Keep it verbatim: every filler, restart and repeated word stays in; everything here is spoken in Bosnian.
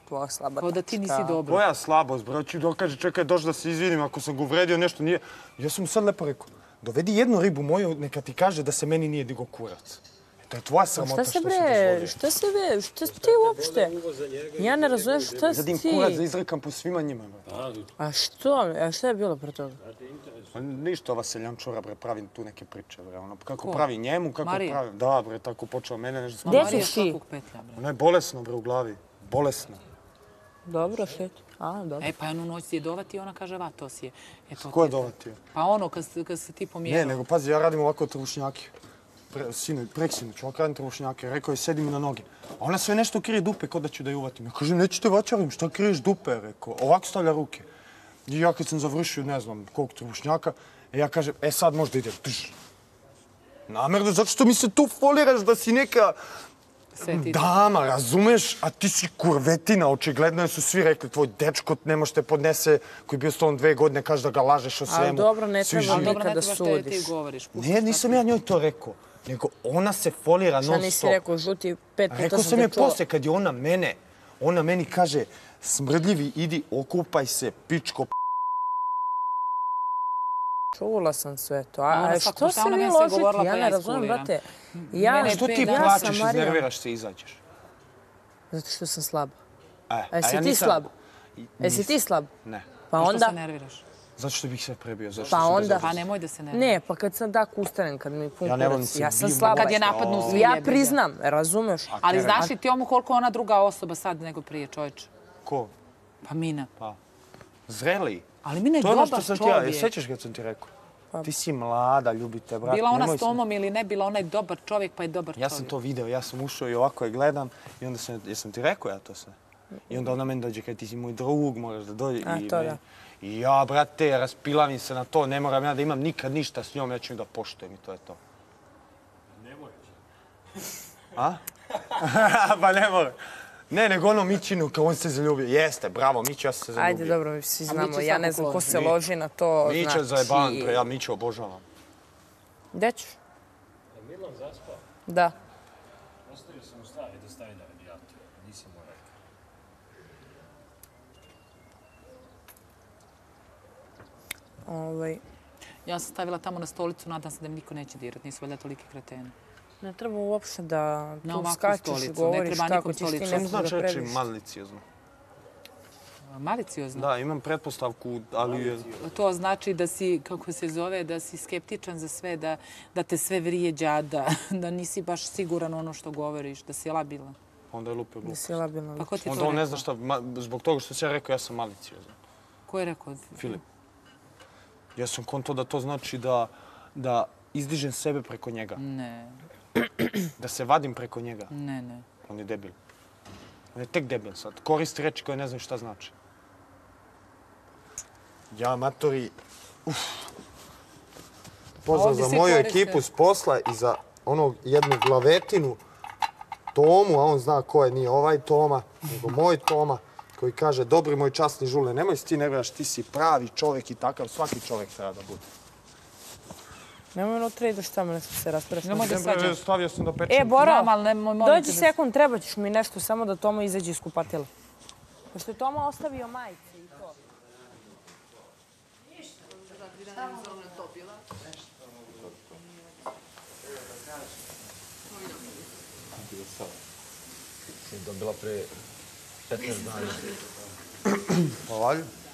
tvoja slaba Kao da ti nisi dobro. Koja slabost, bro? Ću dokaže, čekaj, došli da se izvinim ako sam ga uvredio, nešto nije. Ja sam mu sad lepo rekao, dovedi jednu ribu moju, neka ti kaže da se meni nije digo kurac. To je tvoja sramota što si dozvolio. Šta se bre, šta si ti uopšte? Ja ne razumijem šta si ti. Zadim kurac da izrekam po svima njima. A što? A šta je bilo pre toga? Ništa, ova seljančura, bre, pravim tu neke priče, bre. Kako pravi njemu, kako pravi... Da, bre, tako počeo mene nešto... Gdje si ti? Ona je bolesna, bre, u glavi. Bolesna. Dobro, šet. A, dobro. E, pa jednu noć si je dovati i ona kaže, va, to si je. Ko je dovatio? Pa ono, kad se ti pomijelo. Ne, nego, pazi, ja radim ovako trušnjake. Preksinoć, ovako radim trušnjake. Rekao je, sedi mi na noge. A ona sve nešto krije dupe, kao da ću da ju uvatim. Ja kažem, neću te vačarim, šta kriješ dupe, rekao. Ovako stavlja ruke. I ja kad sam završio, ne znam, koliko trušnjaka, ja kažem, e sad možda ide. Namerno, zato što mi se tu foliraš da si neka dama, razumeš? A ti si kurvetina, očigledno je su svi rekli, tvoj dečko ne može te podnese, koji je bio s tobom dve godine, kaže da ga lažeš o svemu. Ali dobro, ne treba nikada sudiš. Ne, nisam ja njoj to rekao. Nego ona se folira non stop. Šta nisi rekao, žuti, pet puta sam te čuo. Rekao sam je posle, kad je ona mene, ona meni kaže, smrdljivi, idi, okupaj se, pičko p***. Čula sam sve to. A što se vi ložiti? Ja ne razumijem, brate. Što ti plačeš, iznerviraš se i izađeš? Zato što sam slaba. A jesi ti slab? Jesi ti slab? Ne. Pa onda? Što se nerviraš? Zato što bih se prebio. Pa onda? Pa nemoj da se nerviraš. Ne, pa kad sam tak ustanem, kad mi pun kurac, ja sam slaba. Kad je napadnu svinje. Ja priznam, razumeš? Ali znaš li ti omu koliko ona druga osoba sad nego prije, čovječe? Ko? Pa Mina. Pa. Zreli. Ali Mina je dobar čovjek. Sjećaš kad sam ti rekao? Ti si mlada, ljubite, brat. Bila ona s Tomom ili ne bila, ona je dobar čovjek pa je dobar čovjek. Ja sam to video, ja sam ušao i ovako je gledam i onda sam, jesam ti rekao ja to sve. I onda ona meni dođe kaj ti si moj drug, moraš da dođe. A, to da. I ja, brate, raspilavim se na to, ne moram ja da imam nikad ništa s njom, ja ću da poštujem i to je to. Ne moraš. A? Pa ne moram. Ne, nego ono Mićinu, kao on se zaljubio. Jeste, bravo, Miću, ja sam se zaljubio. Ajde, dobro, mi svi znamo. Ja ne znam ko se loži na to. Mića zajeban, ja Miću obožavam. Gde ćeš? Je Milan zaspao? Da. Ostavio sam u stavi da stavi na radijator. Nisam mu rekao. Ovaj... Ja sam stavila tamo na stolicu, nadam se da mi niko neće dirat. Nisu valjda tolike kretene. Ne treba uopšte da tu skačeš i govoriš kako ćeš ti nešto da znači previš. reći maliciozno. Maliciozno? Da, imam pretpostavku, ali... To znači da si, kako se zove, da si skeptičan za sve, da te sve vrijeđa, da nisi baš siguran ono što govoriš, da si labilan. Onda je lupio glupo. Da si labilan. Pa ko ti to rekao? Onda on ne zna šta, zbog toga što si ja rekao, ja sam maliciozan. Ko je rekao? Filip. Ja sam konto da to znači da izdižem sebe preko njega. Ne. Da se vadim preko njega. Ne, ne. On je debil. On je tek debil sad. Koristi reči koje ne znam šta znači. Ja, matori... Pozdrav za moju ekipu s posla i za onog jednu glavetinu Tomu, a on zna ko je, nije ovaj Toma, nego moj Toma, koji kaže, dobri moj časni žule, nemoj si ti nerviraš, ti si pravi čovjek i takav, svaki čovjek treba da bude. Nemoj unutra ideš tamo nešto se raspiraš. Nemoj da svađaš. Stavio sam da pečem. E, Boro, dođi sekund, treba ćeš mi nešto, samo da Toma izađe iz kupatila. Pošto je Toma ostavio majice i to. Sam dobila pre petnaest dana. Pa valju?